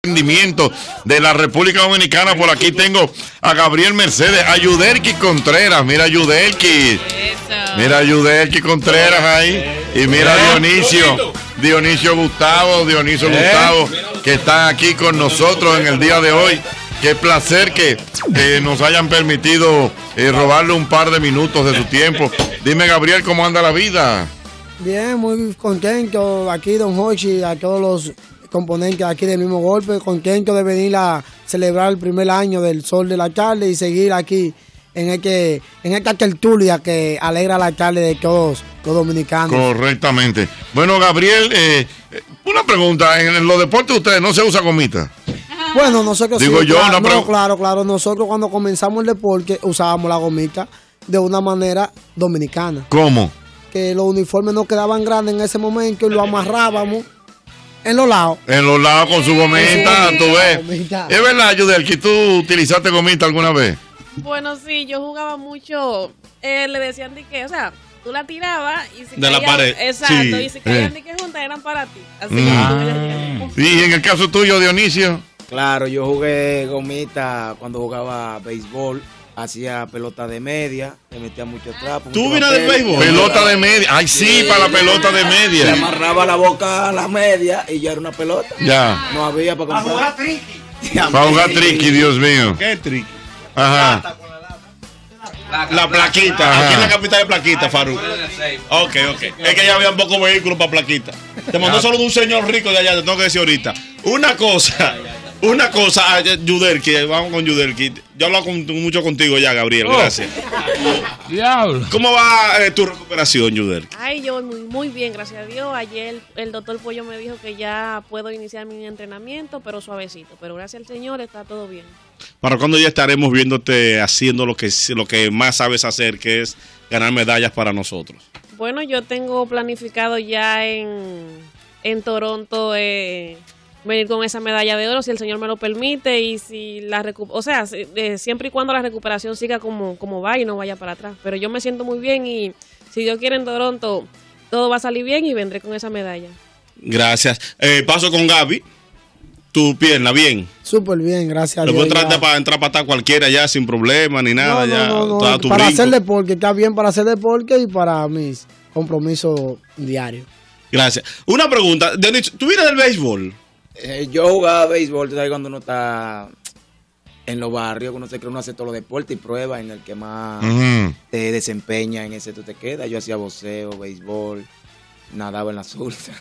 Rendimiento de la República Dominicana. Por aquí tengo a Gabriel Mercedes, a Yudelki Contreras. Mira Yudelki, mira Yudelki Contreras ahí, y mira Dionisio Gustavo, que están aquí con nosotros en el día de hoy. Qué placer que nos hayan permitido robarle un par de minutos de su tiempo. Dime, Gabriel, ¿cómo anda la vida? Bien, muy contento aquí, don Jochi, a todos los componentes aquí del mismo golpe, contento de venir a celebrar el primer año del Sol de la Tarde y seguir aquí en esta tertulia que alegra la tarde de todos los dominicanos. Correctamente. Bueno, Gabriel, una pregunta, en los deportes ustedes no se usa gomita. Bueno, nosotros digo sí, yo, claro, nosotros cuando comenzamos el deporte usábamos la gomita de una manera dominicana. ¿Cómo? Que los uniformes no quedaban grandes en ese momento y lo amarrábamos en los lados. En los lados con su gomita, tú ves. Gomita. Es verdad, Yudelki, ¿tú utilizaste gomita alguna vez? Bueno, sí, yo jugaba mucho. Le decían de que, o sea, tú la tirabas y si de caían, la pared. Exacto, Sí. y si caían de que juntas eran para ti. Así que Y en el caso tuyo, Dionisio. Claro, yo jugué gomita cuando jugaba béisbol, hacía pelota de media, le metía mucho trapo. ¿Tú vienes del béisbol? Pelota de media. Ay, sí, para la pelota de Le media. amarraba la boca a la media y ya era una pelota. Ya. No había para comprar. jugar triqui. Para jugar triqui, Dios mío. ¿Qué triqui? Ajá. La plaquita. Ajá. Aquí en la capital de plaquita, Farú. Ok. Es que ya había pocos vehículos para plaquita. Te mandó solo de un señor rico de allá, te tengo que decir ahorita. Una cosa, Yudelki, vamos con Yudelki. Yo he hablado mucho contigo ya, Gabriel, gracias. Diablo. ¿Cómo va tu recuperación, Yudelki? Ay, yo voy muy bien, gracias a Dios. Ayer el doctor Pollo me dijo que ya puedo iniciar mi entrenamiento, pero suavecito. Pero gracias al Señor está todo bien. ¿Para cuándo ya estaremos viéndote haciendo lo que más sabes hacer, que es ganar medallas para nosotros? Bueno, yo tengo planificado ya en Toronto venir con esa medalla de oro, si el Señor me lo permite, y si siempre y cuando la recuperación siga como va y no vaya para atrás. Pero yo me siento muy bien y si Dios quiere en Toronto todo va a salir bien y vendré con esa medalla. Gracias. Paso con Gaby. Tu pierna, bien. Súper bien, gracias a Lo Dios. puedo para entrar para estar cualquiera ya sin problema ni nada. No. Tu Para brinco. hacer deporte, está bien para hacer deporte y para mis compromisos diarios. Gracias. Una pregunta, Denis, ¿tú vienes del béisbol? Yo jugaba béisbol, tú sabes cuando uno está en los barrios, uno se cree, uno hace todos los deportes y pruebas en el que más te desempeña, en ese tú te quedas. Yo hacía boxeo, béisbol, nadaba en la sursa.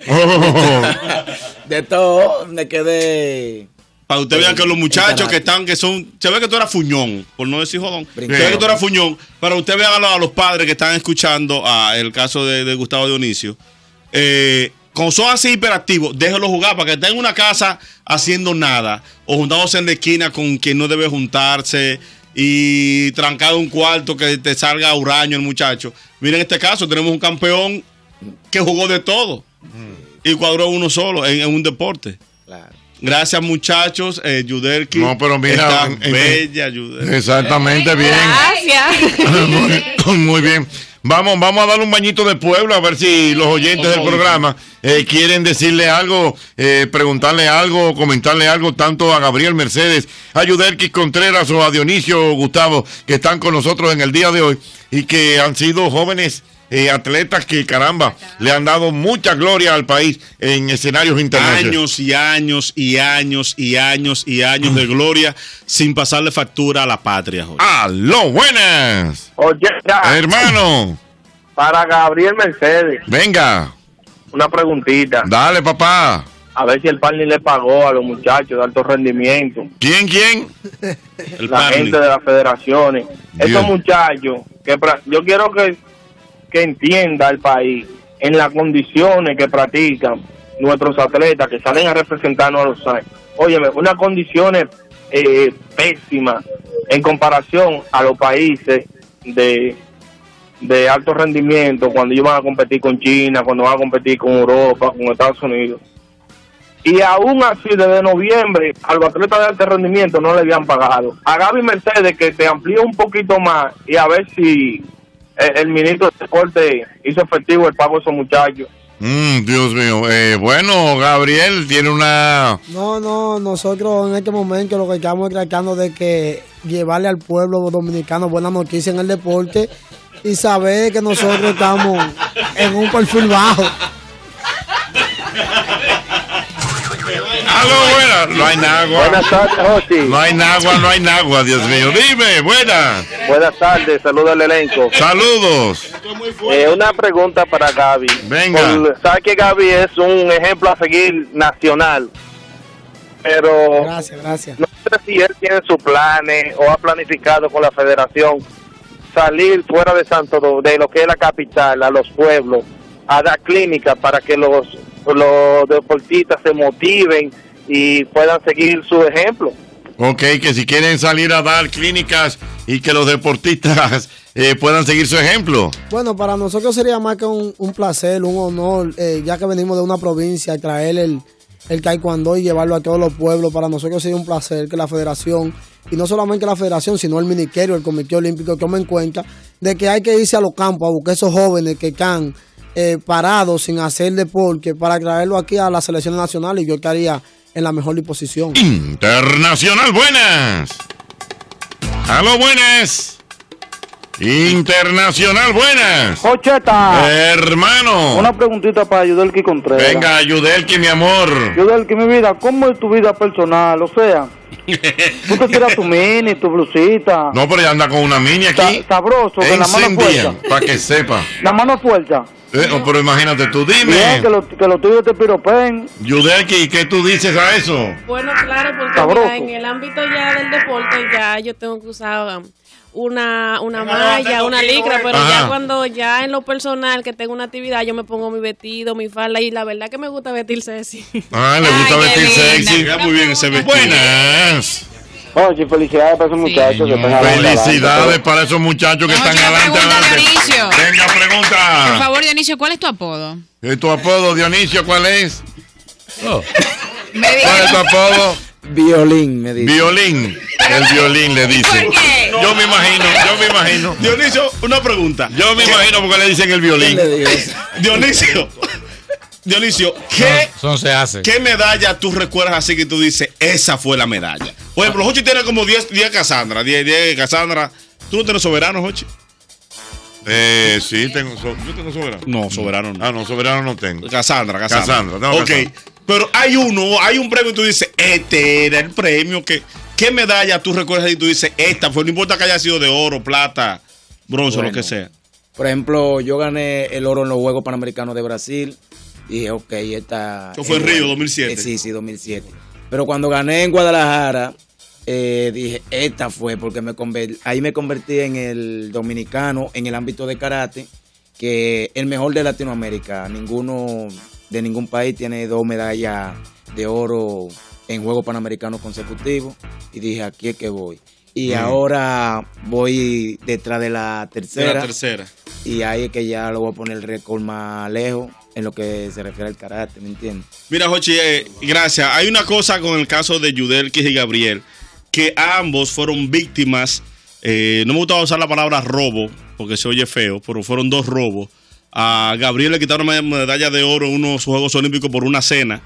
De todo, me quedé. Para usted vean que los muchachos que son, se ve que tú eras fuñón, por no decir jodón. Se ve que tú eras fuñón, pero usted vean a los padres que están escuchando el caso de Gustavo Dionisio. Como son así hiperactivos, déjelo jugar para que estén en una casa haciendo nada o juntándose en la esquina con quien no debe juntarse y trancado en un cuarto que te salga huraño el muchacho. Miren, en este caso tenemos un campeón que jugó de todo y cuadró uno solo en un deporte. Claro. Gracias, muchachos. Yudelki. No, pero mira, está bella, Yudelki. Exactamente, bien. Gracias. Muy bien. Vamos a darle un bañito de pueblo a ver si los oyentes del programa quieren decirle algo, preguntarle algo, comentarle algo, tanto a Gabriel Mercedes, a Yudelki Contreras o a Dionisio Gustavo, que están con nosotros en el día de hoy y que han sido jóvenes atletas que, caramba, le han dado mucha gloria al país en escenarios internacionales. Años y años y años y años y años de gloria sin pasarle factura a la patria. ¡Aló, buenas! Oye, Hermano, para Gabriel Mercedes, venga, una preguntita. dale, papá. A ver si el Parni le pagó a los muchachos de alto rendimiento. ¿Quién? La gente de las federaciones. Dios. Esos muchachos, yo quiero que entienda el país en las condiciones que practican nuestros atletas que salen a representarnos a los años. Óyeme, unas condiciones pésimas en comparación a los países de alto rendimiento cuando ellos van a competir con China, cuando van a competir con Europa, con Estados Unidos. Y aún así, desde noviembre, a los atletas de alto rendimiento no le habían pagado. A Gaby Mercedes, que te amplíe un poquito más y a ver si el ministro de Deporte hizo efectivo el pago de esos muchachos. Dios mío. Bueno, Gabriel tiene una... No, nosotros en este momento lo que estamos tratando de que llevarle al pueblo dominicano buenas noticias en el deporte y saber que nosotros estamos en un perfil bajo. Aló, buenas. No hay nagua. Buenas tardes, José. No hay nagua, Dios mío. Dime, buenas. Buenas tardes, saludos al elenco. Saludos. Una pregunta para Gaby. Venga. Sabe que Gaby es un ejemplo a seguir nacional, pero Gracias. no sé si él tiene sus planes o ha planificado con la federación salir fuera de de lo que es la capital, a los pueblos, a dar clínicas para que los deportistas se motiven y puedan seguir su ejemplo. Ok, que si quieren salir a dar clínicas y que los deportistas puedan seguir su ejemplo. Bueno, para nosotros sería más que un placer, un honor, ya que venimos de una provincia, traer el taekwondo y llevarlo a todos los pueblos. Para nosotros sería un placer que la federación, y no solamente la federación, sino el ministerio, el Comité Olímpico, tomen en cuenta de que hay que irse a los campos a buscar esos jóvenes que están parados sin hacer deporte para traerlo aquí a las selecciones nacionales, y yo estaría en la mejor disposición. Internacional, buenas. Aló, buenas. Internacional, buenas. Ocheta. Hermano. Una preguntita para Yudelki Contreras. Venga, Yudelki, mi amor. Yudelki, mi vida, ¿cómo es tu vida personal? O sea, tú te tiras tu mini, tu blusita. No, pero ya anda con una mini aquí. Sabroso, que la mano es fuerza. Para que sepa. La mano es fuerza. Pero imagínate tú, dime. Bien, que lo tuyo te piropen. Yudelki, ¿qué tú dices a eso? Bueno, claro, porque mira, en el ámbito ya del deporte ya yo tengo que usar una malla, una licra, pero ya cuando ya en lo personal que tengo una actividad yo me pongo mi vestido, mi falda, y la verdad que me gusta vestir sexy. Le gusta vestir sexy. Muy bien ese vestido. Buenas. Oye, felicidades para esos muchachos que están adelante. Felicidades para esos muchachos que están adelante. Venga, pregunta. Por favor, Dionisio, ¿cuál es tu apodo? ¿Tu apodo, Dionisio, cuál es? Oh. ¿Cuál es tu apodo? Violín, me dice. Violín. El violín le dice. ¿Por qué? Yo me imagino. Dionisio, una pregunta. Yo me imagino porque le dicen el violín. Dionisio, ¿qué medalla tú recuerdas así que tú dices, esa fue la medalla? Por ejemplo, Jochi tiene como 10 Cassandra. 10 Cassandra. ¿Tú no tienes soberano, Jochi? Sí, yo tengo soberano. No, soberano no. No, soberano no tengo. Cassandra. Ok, Cassandra. Pero hay un premio y tú dices, este era el premio. ¿Qué medalla tú recuerdas y tú dices, esta fue? No importa que haya sido de oro, plata, bronce, lo que sea. Por ejemplo, yo gané el oro en los Juegos Panamericanos de Brasil. Y dije, ok, esta... Eso fue en Río, 2007. Sí, 2007. Pero cuando gané en Guadalajara, dije, esta fue, porque ahí me convertí en el dominicano en el ámbito de karate, que el mejor de Latinoamérica. Ninguno de ningún país tiene 2 medallas de oro en Juegos Panamericanos consecutivos. Y dije, aquí es que voy. Y ahora voy detrás de la tercera. Y ahí es que ya lo voy a poner el récord más lejos en lo que se refiere al karate, ¿me entiendes? Mira, Jochi, gracias. Hay una cosa con el caso de Yudelki y Gabriel, que ambos fueron víctimas, no me gustaba usar la palabra robo, porque se oye feo, pero fueron 2 robos. A Gabriel le quitaron una medalla de oro en unos Juegos Olímpicos por una cena.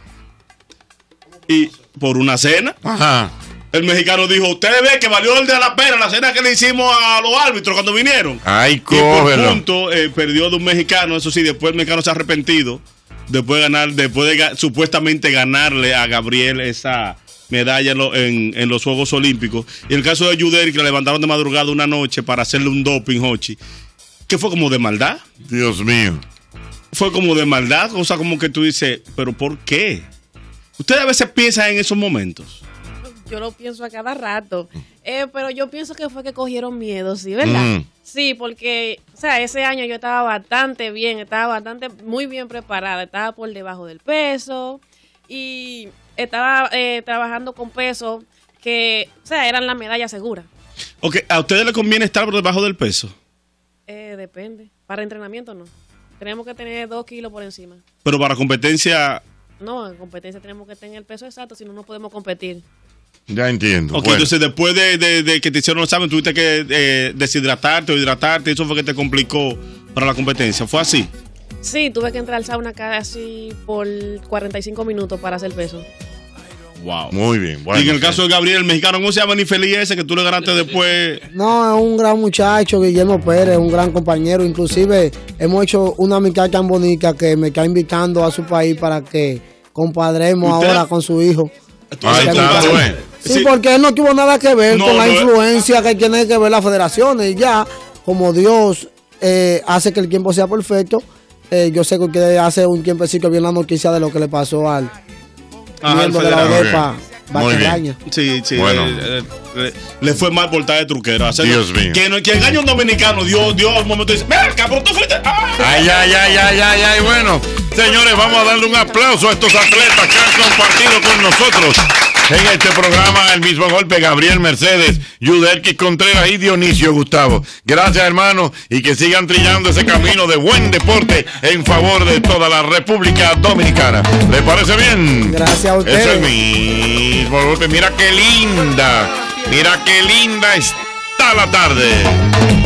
Y por una cena, el mexicano dijo, ustedes ven que valió el de la pena la cena que le hicimos a los árbitros cuando vinieron. Ay, y por punto perdió de un mexicano, eso sí, después el mexicano se ha arrepentido, después de supuestamente ganarle a Gabriel esa medalla en los Juegos Olímpicos. Y el caso de Yudelki, que le levantaron de madrugada una noche para hacerle un doping, Jochi, que fue como de maldad. Dios mío. Fue como de maldad, o sea, como que tú dices, ¿pero por qué? Ustedes a veces piensan en esos momentos. Yo lo pienso a cada rato, pero yo pienso que fue que cogieron miedo, ¿sí? ¿Verdad? Sí, porque, o sea, ese año yo estaba bastante bien, muy bien preparada, estaba por debajo del peso y estaba trabajando con peso que, o sea, eran la medalla segura. Ok, ¿a ustedes les conviene estar por debajo del peso? Depende, para entrenamiento no, tenemos que tener 2 kilos por encima. Pero para competencia... No, en competencia tenemos que tener el peso exacto, si no, no podemos competir. Ya entiendo. Ok, entonces después de que te hicieron el examen, tuviste que deshidratarte o hidratarte, eso fue que te complicó para la competencia. ¿Fue así? Sí, tuve que entrar al sauna casi por 45 minutos para hacer peso. Wow. Muy bien. Bueno, y en el caso de Gabriel, el mexicano, ¿cómo se llama ni feliz ese que tú le ganaste después? No, es un gran muchacho, Guillermo Pérez, un gran compañero. Inclusive hemos hecho una amistad tan bonita que me está invitando a su país para que compadremos ahora con su hijo. Ahí está, bueno. Sí, porque él no tuvo nada que ver con la influencia que tiene que ver las federaciones. Y ya, como Dios hace que el tiempo sea perfecto, yo sé que usted hace un tiempecito vio la noticia de lo que le pasó al miembro de la ODEPA, Baqueraña. Sí, sí. Bueno. Le fue mal por estar de truquero. Dios mío. Que engaña a un dominicano, Dios al momento dice, ¡ven, cabrón, tú fuiste! Ay. Bueno, señores, vamos a darle un aplauso a estos atletas que han compartido con nosotros en este programa El Mismo Golpe. Gabriel Mercedes, Yudelkis Contreras y Dionisio Gustavo. Gracias, hermanos, y que sigan trillando ese camino de buen deporte en favor de toda la República Dominicana. ¿Le parece bien? Gracias a ustedes. Es el Mismo Golpe. Mira qué linda está la tarde.